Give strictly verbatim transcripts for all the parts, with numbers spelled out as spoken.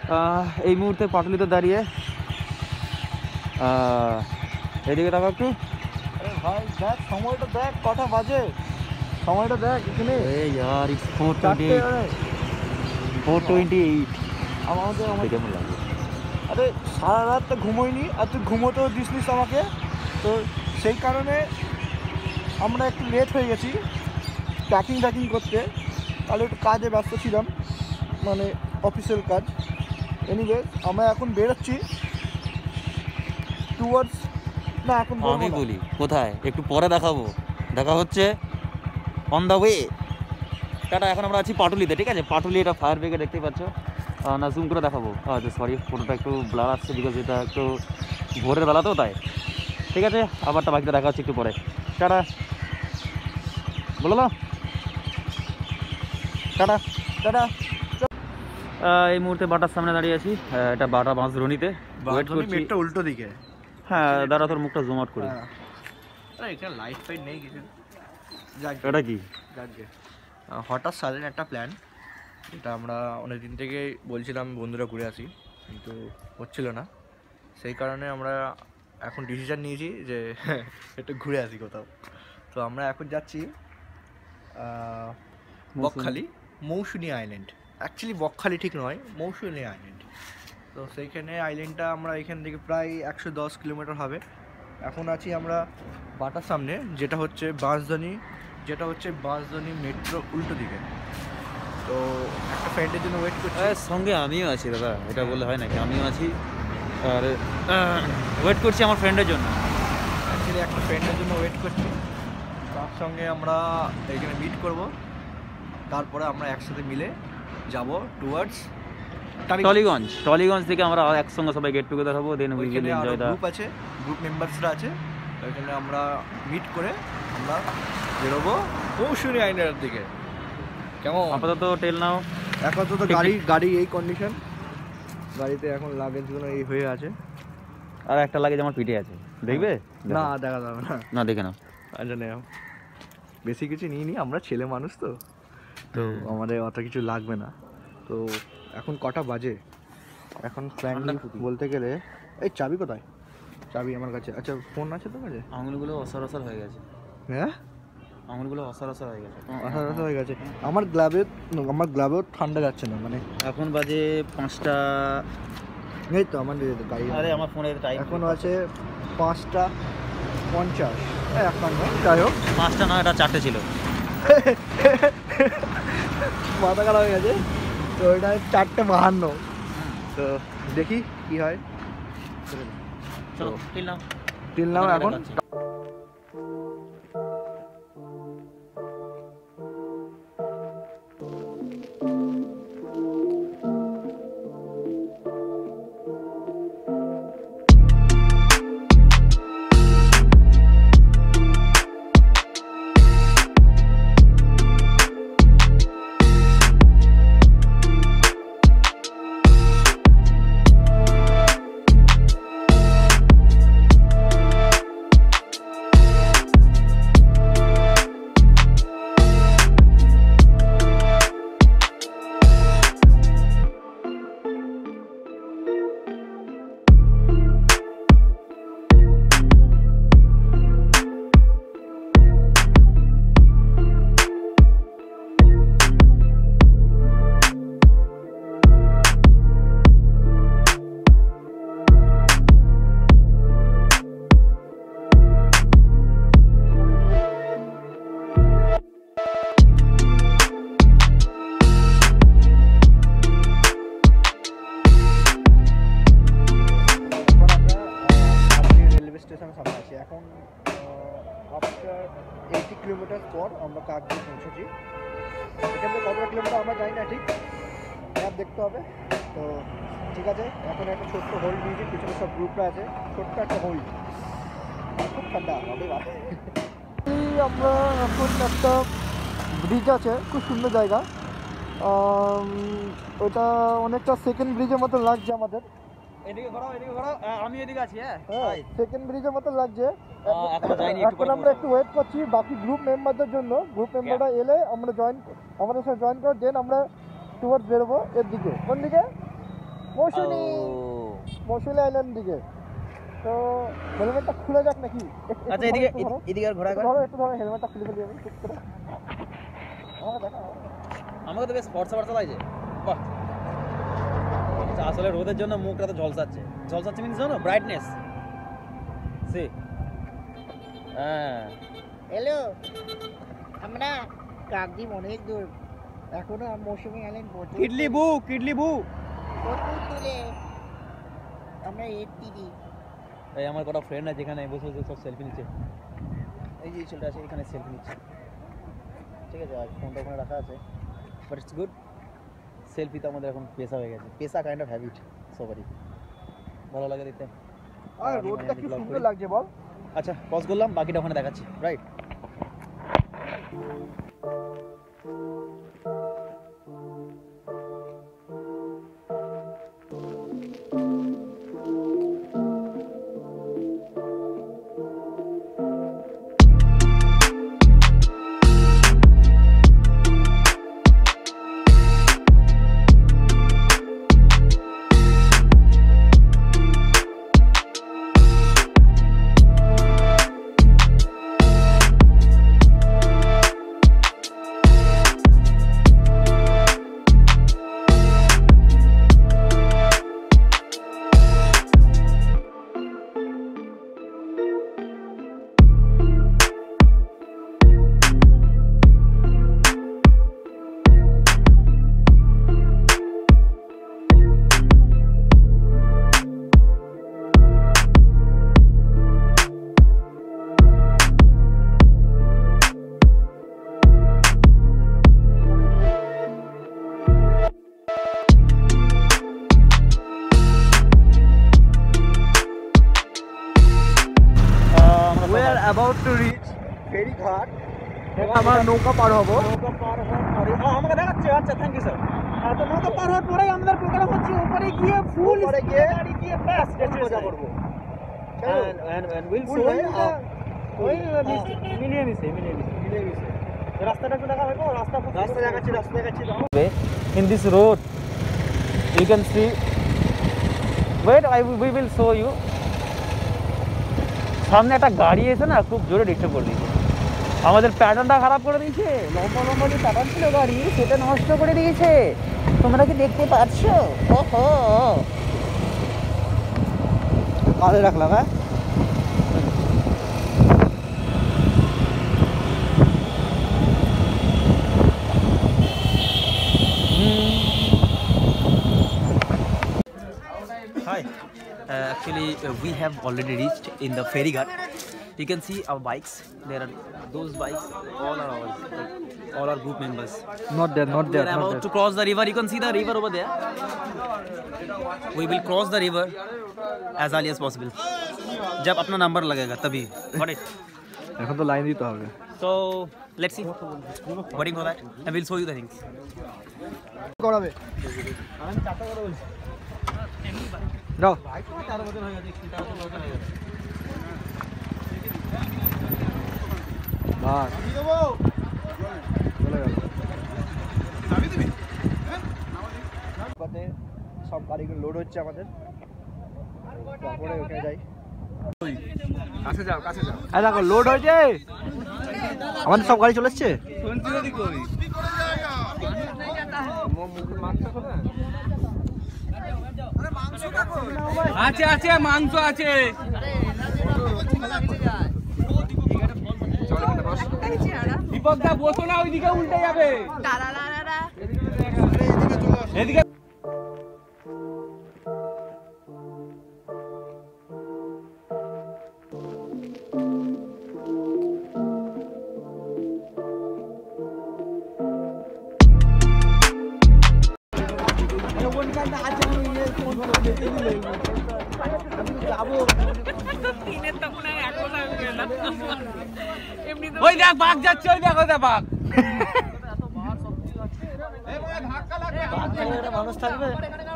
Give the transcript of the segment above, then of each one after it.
এই মুহূর্তে পাটুলিতে দাঁড়িয়ে এদিকে টাকা একটু। আরে ভাই দেখ সময়টা দেখ কটা বাজে, সময়টা দেখ এখানে। यार it's four twenty eight four twenty eight আমাদের আমার কেমন লাগে? আরে সারা রাত তো ঘুমোইনি আর তুই ঘুমোতেও দিসনিস আমাকে, তো সেই কারণে আমরা একটু লেট হয়ে গেছি প্যাকিং ট্যাকিং করতে, তাহলে একটু কাজে ব্যস্ত ছিলাম, মানে অফিসিয়াল কাজ। এনিওয়ে আমরা এখন বেরোচ্ছি টুয়ার্ডস, না এখন আমি বলি কোথায়, একটু পরে দেখাবো, দেখা হচ্ছে অন দ্য ওয়ে। টাটা। এখন আমরা আছি পাটুলিতে, ঠিক আছে? পাটুলি, এটা ফায়ার ব্রিগেড দেখতেই পাচ্ছ না, জুম করে দেখাবো। আচ্ছা সরি, ফটোটা একটু ব্লার আসছে বিকজ এটা একটু ভোরের বেলা তো, তাই। ঠিক আছে, আবারটা বাকিটা দেখা হচ্ছে একটু পরে। টাটা, বলো না, টাটা টাটা। এই মুহূর্তে বাটার সামনে দাঁড়িয়ে আছি, এটা বাটা বাঁশদ্রোণীতে ওয়েট করছি। মেটটা উল্টো দিকে। হ্যাঁ দাঁড়া, তোর মুখটা জুম আউট করি। আরে এখানে লাইট ফাইট নেই কিছু। এটা কি যাকে হঠাৎ সাডেন একটা প্ল্যান, এটা আমরা অনেক দিন থেকে বলছিলাম বন্ধুরা ঘুরে আসি, কিন্তু হচ্ছিল না। সেই কারণে আমরা এখন ডিসিশন নিয়েছি যে একটু ঘুরে আসি কোথাও। তো আমরা এখন যাচ্ছি বকখালি, মৌসুনি আইল্যান্ড। অ্যাকচুয়ালি বকখালি ঠিক নয়, মৌসুনি আইল্যান্ড। তো সেইখানে আইল্যান্ডটা আমরা এখান থেকে প্রায় একশো দশ কিলোমিটার হবে। এখন আছি আমরা বাটার সামনে, যেটা হচ্ছে বাঁশদ্রোণী, যেটা হচ্ছে বাঁশদ্রোণী মেট্রো উল্টো দিকে। তো একটা ফ্রেন্ডের জন্য ওয়েট করছি। সঙ্গে আমিও আছি দাদা, এটা বললে হয় নাকি? আমিও আছি আর ওয়েট করছি আমার ফ্রেন্ডের জন্য। অ্যাকচুয়ালি একটা ফ্রেন্ডের জন্য ওয়েট করছি, তার সঙ্গে আমরা এখানে মিট করব, তারপরে আমরা একসাথে মিলে যাব টুয়ার্ডস টলিগঞ্জ। টলিগঞ্জ থেকে আমরা একসঙ্গে সবাই গেট টুগেদার হবো, then we will enjoy the. Group আছে, গ্রুপ মেম্বার্সরা আছে, ওইখানে আমরা মিট করে আমরা বেরোবো মৌসুনি আইল্যান্ডের দিকে। কেমন? আপাতত টেল নাও। আপাতত গাড়ি গাড়ি এই কন্ডিশন, গাড়িতে এখন লাগেজগুলো এই হয়ে আছে। আর একটা লাগেজ আমার পিঠে আছে, দেখবে? না দেখা যাবে না, না দেখে নাও। আচ্ছা নেও, বেশি কিছু নিই নি, আমরা ছেলে মানুষ তো, তো আমাদের অত কিছু লাগবে না। তো এখন কটা বাজে এখন ফ্র্যাঙ্কলি বলতে গেলে, এই চাবি কোথায়? চাবি আমার কাছে। আচ্ছা ফোন আছে তোর কাছে? আঙুলগুলো অসর অসর হয়ে গেছে। হ্যাঁ আঙুলগুলো অসর অসর হয়ে গেছে, অসর অসর হয়ে গেছে। আমার গ্লাভে আমার গ্লাভেও ঠান্ডা যাচ্ছে না, মানে এখন বাজে পাঁচটা। এই তো আমার গাড়ি, আরে আমার ফোনের টাইম এখন আছে পাঁচটা পঞ্চাশ। এখন যাই হোক, পাঁচটা নয়, এটা চারটে ছিল। মাথা খারাপ হয়ে গেছে। তো এটা চারটে বাহান্ন। তো দেখি কি হয়। চলো টিল নাও, টিল নাও এখন। এখন আফটার এইটি কিলোমিটার পর আমরা কাকদ্বীপ পৌঁছেছি। এখান থেকে কতটা কিলোমিটার আমরা জানি না, ঠিক ম্যাপ দেখতে হবে। তো ঠিক আছে, এখন একটা ছোট্ট হোল্ড নিয়েছি, পিছনে সব গ্রুপরা আছে, ছোট্ট একটা হোল্ড, খুব ঠান্ডা হবে। আমরা এখন একটা ব্রিজ আছে, খুব সুন্দর জায়গা, ওটা অনেকটা সেকেন্ড ব্রিজের মতো লাগছে আমাদের। এদিকে ঘোরাও, এদিকে ঘোরাও, আমি এদিকে আছি। হ্যাঁ সেকেন্ড ব্রিজের মতো লাগছে। এখনো যাইনি, এখন আমরা একটু ওয়েট করছি বাকি গ্রুপ মেম্বারদের জন্য। গ্রুপ মেম্বাররা এলে আমরা জয়েন, আমাদের সাথে জয়েন করে দেন আমরা টুয়ার্ডস বেরোবো এর দিকে। কোন দিকে? মৌসুমী ও। মৌসুমী আইল্যান্ড দিকে। তো হেলমেটটা খুলে যাক নাকি? আচ্ছা এদিকে এদিকে আর ঘোরা কর। ধরো একটু ধরো, হেলমেটটা খুলে ফেলি আমি ঠিক করে। আমাকে দেখা আমাকে তো বেশ ফর্সা ফর্সা লাগছে। বাহ, আচ্ছা, আসলে রোদের জন্য মুখটা তো ঝলসাচ্ছে। ঝলসাচ্ছে মিন্স জানো ব্রাইটনেস। সে হ্যাঁ হ্যালো, আমরা কাকদ্বীপ অনেক দূর, এখনো মৌসুমী আইল্যান্ড পৌঁছে কিডলি বু কিডলি বু প্রচুর দূরে। আমরা এর দিদি এই আমার কটা ফ্রেন্ড আছে এখানে বসে বসে সব সেলফি নিচ্ছে। এই যে ছেলেটা আছে এখানে সেলফি নিচ্ছে। ঠিক আছে, আর ফোনটা ওখানে রাখা আছে, বাট ইটস গুড। সেলফি তো আমাদের এখন পেশা হয়ে গেছে, পেশা কাইন্ড অফ হ্যাবিট সবারই। ভালো লাগে দেখতে। আর রোডটা কি সুন্দর লাগছে বল। আচ্ছা পজ করলাম, বাকিটা ওখানে দেখাচ্ছি, রাইট? about to reach ফেরিঘাট। আমরা নৌকা পার হবো। নৌকা পার হওয়ার পরে ও আমাকে দেখাচ্ছে। আচ্ছা থ্যাংক ইউ স্যার। তো নৌকা পার হওয়ার পরেই আমাদের প্রোগ্রাম হচ্ছে উপরে গিয়ে ফুল উপরে গিয়ে গাড়ি গিয়ে ব্যাস মজা করবো। and and and we'll full show হয়ে you the ওই মিলিয়ে মিশে মিলিয়ে মিশে মিলিয়ে মিশে রাস্তাটা একটু দেখা হবে। রাস্তা রাস্তা দেখাচ্ছি রাস্তা দেখাচ্ছি in this road you can see, wait I we will show you, সামনে একটা গাড়ি এসে না খুব জোরে ডিস্টার্ব করে দিয়েছে, আমাদের প্যাটার্নটা খারাপ করে দিয়েছে। লম্বা লম্বা যে প্যাটার্ন ছিল গাড়ি সেটা নষ্ট করে দিয়েছে, তোমরা কি দেখতে পাচ্ছ? ওহো কালে রাখলাম। হ্যাঁ Hi, uh, actually uh, we have already reached in the ferry ghat. You can see our bikes. There are those bikes. All are ours. Like, all our group members. not there not We there are not about there to cross the river. You can see the river over there. We will cross the river as early as possible. जब अपना number लगेगा तभी. Got it? এখন তো line দিতে হবে। So let's see. Waiting for that, and we'll show you the things. করাবে যাও বাস চলে গেল। সব গাড়িগুলো লোড হচ্ছে আমাদের, তারপরে ওখানে যাই। কাছে যাও কাছে যাও। এই দেখো লোড হয়েছে, আমাদের সব গাড়ি চলে এসছে। আছে আছে মাংস আছে। দীপক দা বসো না, ওইদিকে উল্টে যাবে। এদিকে ওই দেখ বাঘ যাচ্ছে, ওই দেখ ওই দেখ বাঘ। মানুষ থাকবে।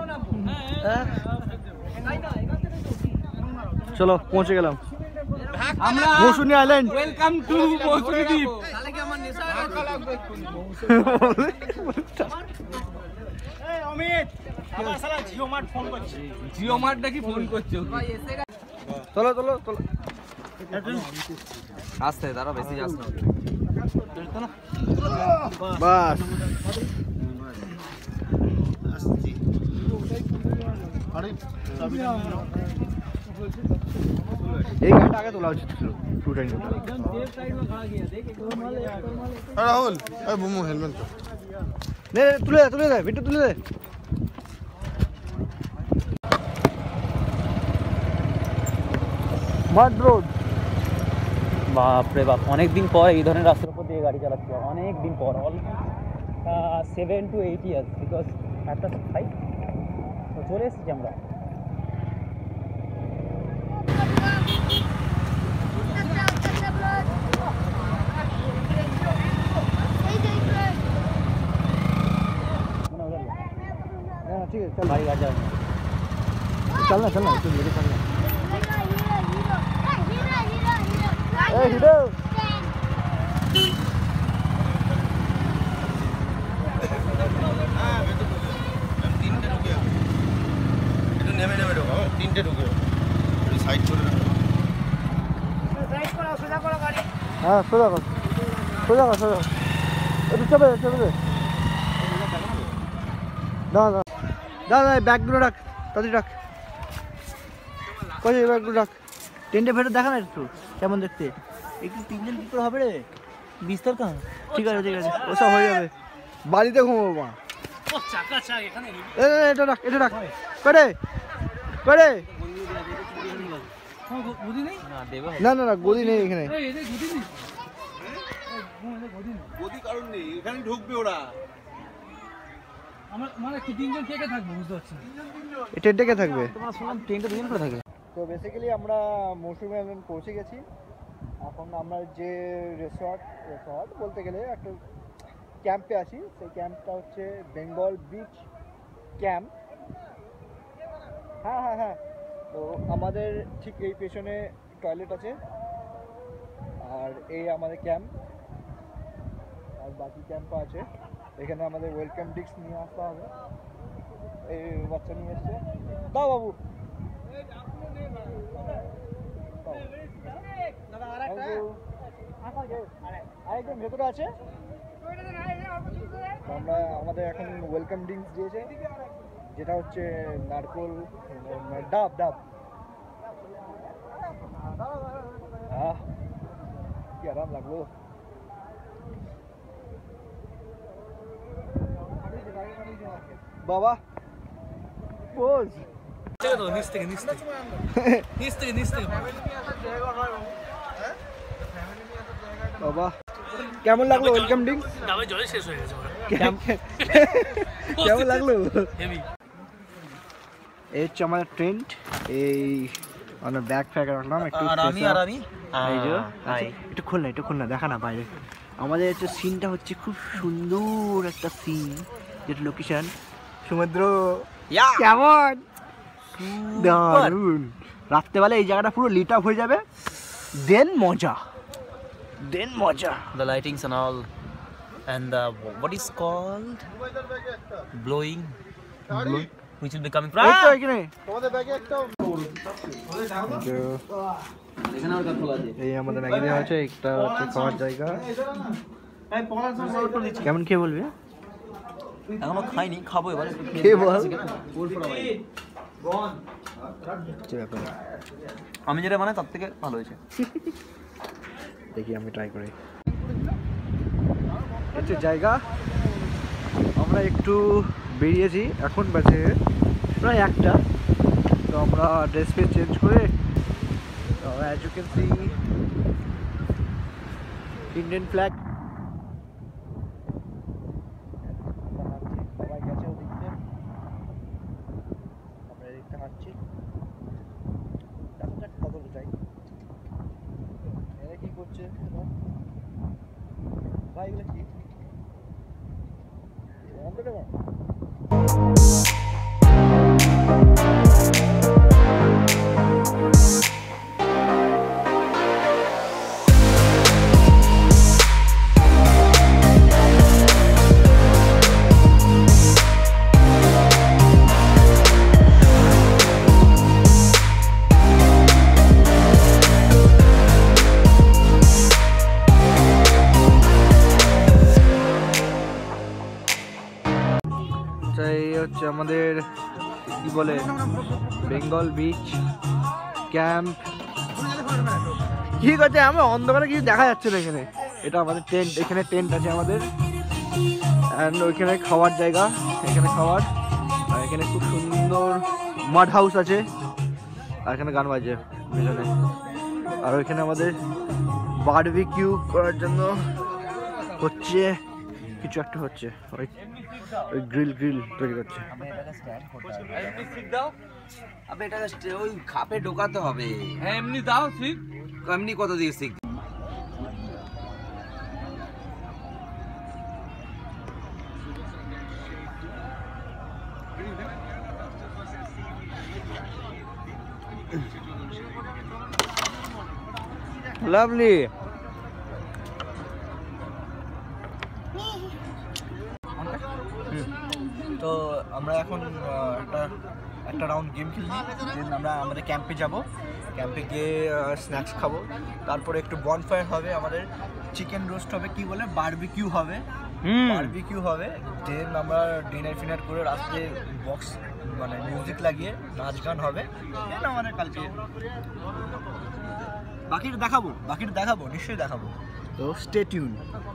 চলো পৌঁছে গেলাম আমরা Mousuni island. Welcome to Mousuni দ্বীপ। অমিত জিও মার্ট নাকি ফোন করছে চলো চলো চলো আসতে দাঁড়া বেশি যাস না বাস এই গাড়িটা আগে তোলা উচিত ছিল টু টাইম রাহুল এই বুমু হেলমেট নে তুলে দে তুলে দে ভিডিও তুলে দে মাড রোড বাপরে বাপ অনেক দিন পর এই ধরনের রাস্তার উপর দিয়ে গাড়ি চালাচ্ছি অনেক দিন পর almost seven to eight years because একটা ফাইভ তো চলে এসেছি আমরা হ্যাঁ ঠিক আছে চল বাড়ি গাড়ি যাবে চল না চল না একটু মেরে চল না এই হিরো নেমে নেমে ঢোকা তিনটে ঢুকে সাইড করে হ্যাঁ সোজা কর সোজা কর সোজা একটু চেপে দে চেপে দে দাঁড়া দাঁড়া দাঁড়া ব্যাগগুলো রাখ তাড়াতাড়ি রাখ কোথায় ব্যাগগুলো রাখ টেন্টে ফেটে দেখা না একটু কেমন দেখতে একটু তিনজন কী করে হবে রে বিস্তর কাম ঠিক আছে ঠিক আছে ওসব হয়ে যাবে বাড়িতে ঘুমাবো মা এটা রাখ এটা রাখ করে করে না না না গদি নেই এখানে গদি কারণ নেই এখানে ঢুকবে ওরা আমার মানে কি তিনজন কে কে থাকবে বুঝতে পারছি এই টেন্টে কে থাকবে তোমার শুনলাম ট্রেনটা দুজন করে থাকে তো বেসিক্যালি আমরা মৌসুমী আইল্যান্ড পৌঁছে গেছি এখন আমরা যে রিসর্ট রিসর্ট বলতে গেলে একটা ক্যাম্পে আছি সেই ক্যাম্পটা হচ্ছে বেঙ্গল বিচ ক্যাম্প হ্যাঁ হ্যাঁ হ্যাঁ তো আমাদের ঠিক এই পেছনে টয়লেট আছে আর এই আমাদের ক্যাম্প আর বাকি ক্যাম্পও আছে এখানে আমাদের ওয়েলকাম ড্রিঙ্কস নিয়ে আসতে হবে এই বাচ্চা নিয়ে এসছে দাও বাবু আরেকজন ভেতরে আছে আমরা আমাদের এখন ওয়েলকাম ড্রিঙ্কস দিয়েছে যেটা হচ্ছে নারকোল ডাব ডাব আহ কি আরাম লাগলো বাবা পোজ বাবা কেমন লাগলো ওয়েলকাম ড্রিঙ্ক জলে শেষ হয়ে গেছে কেমন লাগলো এই হচ্ছে আমাদের ট্রেন্ট এই আমরা ব্যাগ ফ্যাগ রাখলাম একটু আর আমি আর আমি এই যে একটু খুল না একটু খুল না দেখা না বাইরে আমাদের হচ্ছে সিনটা হচ্ছে খুব সুন্দর একটা সিন যেটা লোকেশন সমুদ্র কেমন দারুন রাত্রেবেলা এই জায়গাটা পুরো লিট আপ হয়ে যাবে দেন মজা দেন মজা the lightings and all and the what is called blowing blowing which will be coming from এই তো এখানে তোমাদের ব্যাগে একটা এখানে আর খোলা আছে এই আমাদের ম্যাগি দেওয়া আছে একটা হচ্ছে খাওয়ার জায়গা কেমন খেয়ে বলবি এখনো খাইনি খাবো এবারে খেয়ে বল আমি যেটা মানে তার থেকে ভালো হয়েছে দেখি আমি ট্রাই করি হচ্ছে জায়গা আমরা একটু বেরিয়েছি এখন বাজে প্রায় একটা তো আমরা ড্রেস ফ্রেস চেঞ্জ করে as you can see Indian flag সবাই গেছে ওদিকতে আমরা এদিকটা হাঁটছি দেখা যাক কত যাই এরা কি করছে ভাই এগুলো কি আমাদের কি বলে বেঙ্গল বিচ ক্যাম্প। ঠিক আছে, আমরা অন্ধকারে কিছু দেখা যাচ্ছে না এখানে। এটা আমাদের টেন্ট, এখানে টেন্ট আছে আমাদের, অ্যান্ড ওইখানে খাওয়ার জায়গা, এখানে খাওয়ার, আর এখানে খুব সুন্দর মাড হাউস আছে, আর এখানে গান বাজে পেছনে। আর ওইখানে আমাদের বারবিকিউ করার জন্য হচ্ছে কিছু একটা হচ্ছে, ওই ওই গ্রিল গ্রিল তৈরি করছে। আবে এটা ওই খাপে ঢোকাতে হবে। হ্যাঁ এমনি দাও ঠিক। এমনি কত দিয়ে শিখ। লাভলি। তো আমরা এখন একটা একটা রাউন্ড গেম খেলছি, দেন আমরা আমাদের ক্যাম্পে যাব, ক্যাম্পে গিয়ে স্ন্যাক্স খাবো, তারপরে একটু বনফায়ার হবে, আমাদের চিকেন রোস্ট হবে, কি বলে বারবিকিউ হবে, বারবিকিউ হবে, দেন আমরা ডিনার ফিনার করে রাস্তায় বক্স মানে মিউজিক লাগিয়ে নাচ গান হবে, দেন আমাদের কালকে বাকিটা দেখাবো, বাকিটা দেখাবো নিশ্চয়ই দেখাবো। তো stay tune.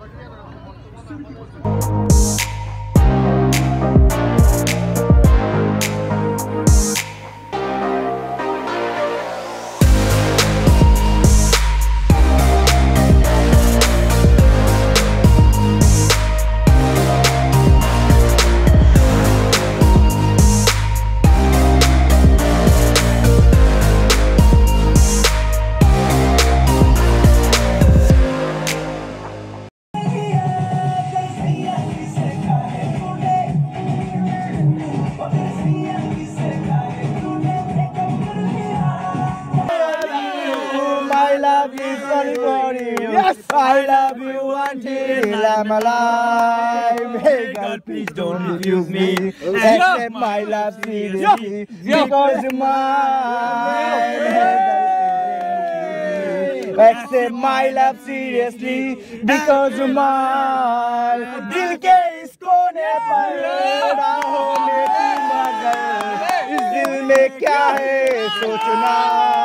Yes, I love you until I'm alive. Hey girl, please don't refuse me. Accept my love seriously because you're mine. Accept my love seriously because you're mine. दिल के इस कोने पर राहों में तू मगर, इस दिल में क्या है सोचना।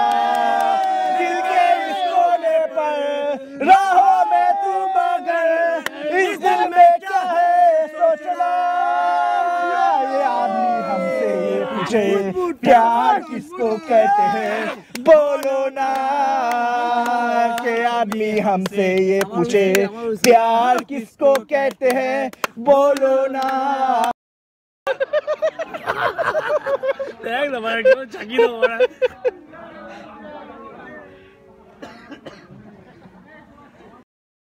राहों में तू मगर इस दिल में क्या है सोचना। ये आदमी हमसे ये पूछे प्यार किसको कहते हैं बोलो ना। के आदमी हमसे ये पूछे प्यार किसको कहते हैं बोलो ना। দেখ না ভাই একদম চাকি দাও ওরা।